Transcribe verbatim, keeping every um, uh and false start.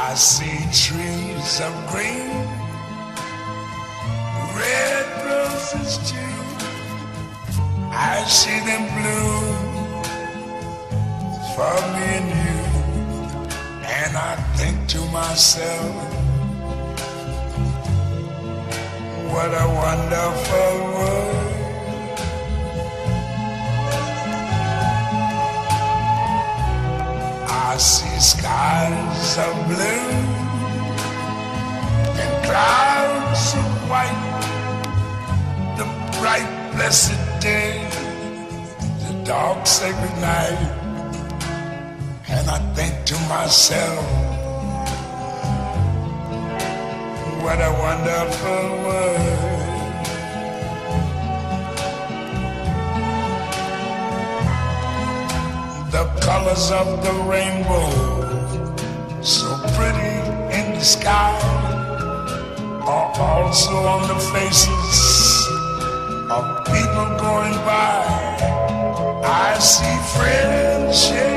I see trees of green, red roses too. I see them bloom for me and you. And I think to myself, what a wonderful world. I see skies of blue and clouds of white, the bright blessed day, the dark sacred night. And I think to myself, what a wonderful world. The colors of the rainbow, so pretty in the sky, are also on the faces of people going by. I see friends share